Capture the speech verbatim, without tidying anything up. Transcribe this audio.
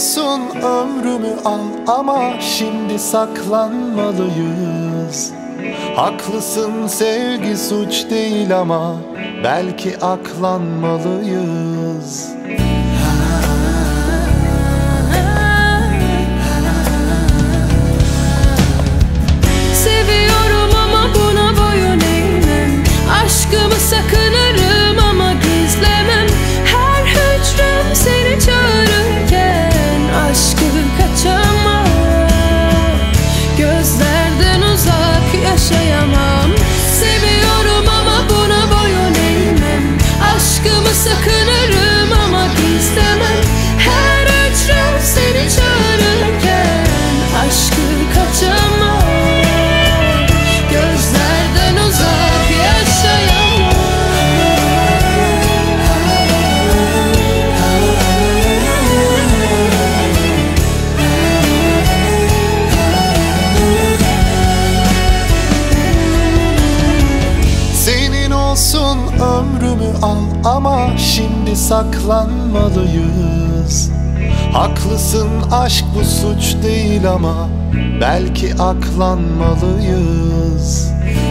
olsun ömrümü al ama şimdi saklanmalıyız. Haklısın, sevgi suç değil ama belki aklanmalıyız. Seviyorum ama buna boyun eğmem. Aşkımı sakınırım ama gizlemem. Her hücrem seni çağırırken aşkı kaçamam. Gözlerden uzak yaşayamam. Seviyorum ama buna boyun eğmem. Aşkımı sakınırım ama gizlemem. Her hücrem seni çağırırken aşkı kaçamam. Gözlerden uzak yaşayamam. Senin olsun ömrümü al ama şimdi saklanmalıyız. Haklısın, aşk bu suç değil ama belki aklanmalıyız.